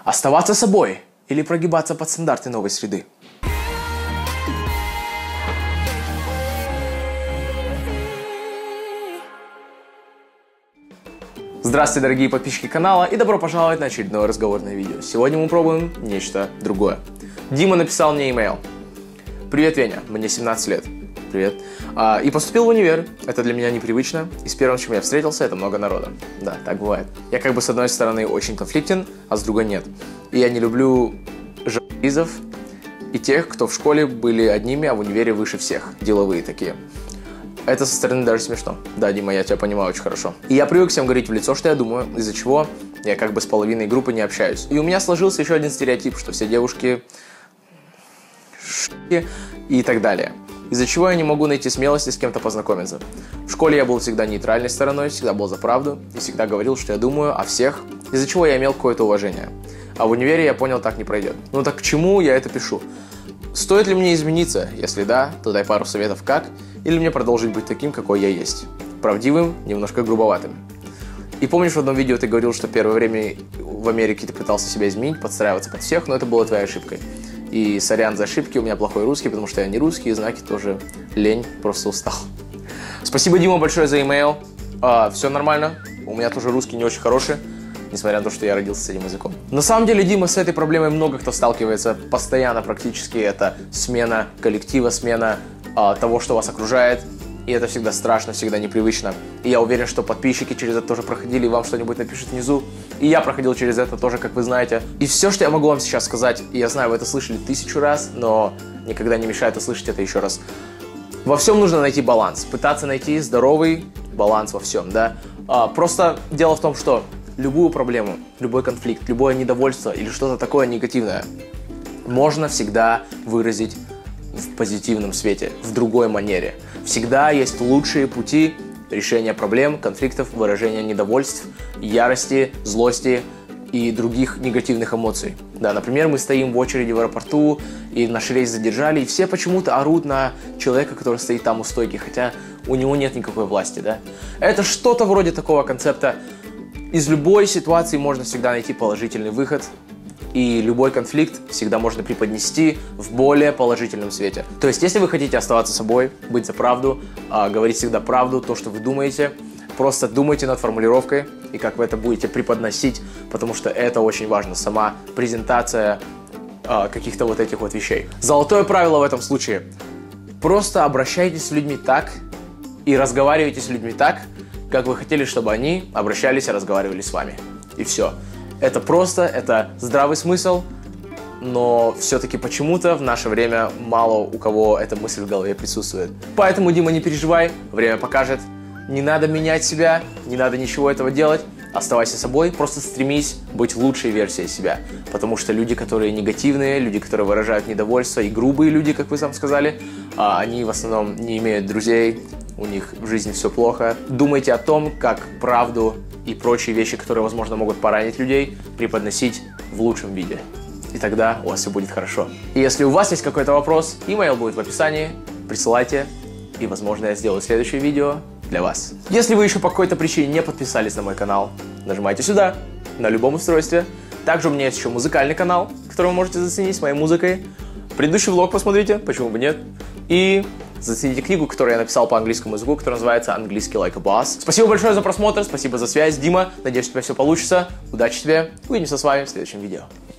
Оставаться собой или прогибаться под стандарты новой среды? Здравствуйте, дорогие подписчики канала, и добро пожаловать на очередное разговорное видео. Сегодня мы пробуем нечто другое. Дима написал мне имейл. Привет, Веня, мне 17 лет. Привет. И поступил в универ. Это для меня непривычно. И с первым, с чем я встретился, это много народа. Да, так бывает. Я как бы с одной стороны очень конфликтен, а с другой нет. И я не люблю журналистов и тех, кто в школе были одними, а в универе выше всех. Деловые такие. Это со стороны даже смешно. Да, Дима, я тебя понимаю очень хорошо. И я привык всем говорить в лицо, что я думаю, из-за чего я как бы с половиной группы не общаюсь. И у меня сложился еще один стереотип, что все девушки и так далее. Из-за чего я не могу найти смелости с кем-то познакомиться. В школе я был всегда нейтральной стороной, всегда был за правду и всегда говорил, что я думаю о всех, из-за чего я имел какое-то уважение. А в универе я понял, так не пройдет. Ну так к чему я это пишу? Стоит ли мне измениться? Если да, то дай пару советов как, или мне продолжить быть таким, какой я есть. Правдивым, немножко грубоватым. И помнишь, в одном видео ты говорил, что первое время в Америке ты пытался себя изменить, подстраиваться под всех, но это было твоей ошибкой. И сорян за ошибки, у меня плохой русский, потому что я не русский, и знаки тоже лень, просто устал. Спасибо, Дима, большое за имейл. Все нормально, у меня тоже русский не очень хороший, несмотря на то, что я родился с этим языком. На самом деле, Дима, с этой проблемой много кто сталкивается постоянно практически. Это смена коллектива, смена того, что вас окружает. И это всегда страшно, всегда непривычно. И я уверен, что подписчики через это тоже проходили, и вам что-нибудь напишут внизу. И я проходил через это тоже, как вы знаете. И все, что я могу вам сейчас сказать, и я знаю, вы это слышали 1000 раз, но никогда не мешает услышать это еще раз. Во всем нужно найти баланс. Пытаться найти здоровый баланс во всем, да. Просто дело в том, что любую проблему, любой конфликт, любое недовольство или что-то такое негативное можно всегда выразить в позитивном свете, в другой манере. Всегда есть лучшие пути решения проблем, конфликтов, выражения недовольств, ярости, злости и других негативных эмоций. Да, например, мы стоим в очереди в аэропорту, и наш рейс задержали, и все почему-то орут на человека, который стоит там у стойки, хотя у него нет никакой власти, да. Это что-то вроде такого концепта. Из любой ситуации можно всегда найти положительный выход, и любой конфликт всегда можно преподнести в более положительном свете. То есть, если вы хотите оставаться собой, быть за правду, говорить всегда правду, то, что вы думаете, просто думайте над формулировкой и как вы это будете преподносить, потому что это очень важно, сама презентация каких-то вот этих вот вещей. Золотое правило в этом случае. Просто обращайтесь с людьми так и разговаривайте с людьми так, как вы хотели, чтобы они обращались и разговаривали с вами. И все. Это просто, это здравый смысл, но все-таки почему-то в наше время мало у кого эта мысль в голове присутствует. Поэтому, Дима, не переживай, время покажет. Не надо менять себя, не надо ничего этого делать. Оставайся собой, просто стремись быть лучшей версией себя. Потому что люди, которые негативные, люди, которые выражают недовольство, и грубые люди, как вы сам сказали, они в основном не имеют друзей, у них в жизни все плохо. Думайте о том, как правду и прочие вещи, которые, возможно, могут поранить людей, преподносить в лучшем виде. И тогда у вас все будет хорошо. И если у вас есть какой-то вопрос, имейл будет в описании, присылайте, и, возможно, я сделаю следующее видео для вас. Если вы еще по какой-то причине не подписались на мой канал, нажимайте сюда, на любом устройстве. Также у меня есть еще музыкальный канал, который вы можете заценить с моей музыкой. Предыдущий влог посмотрите, почему бы нет. И зацените книгу, которую я написал по английскому языку, которая называется «Английский like a boss». Спасибо большое за просмотр, спасибо за связь, Дима. Надеюсь, у тебя все получится. Удачи тебе. Увидимся с вами в следующем видео.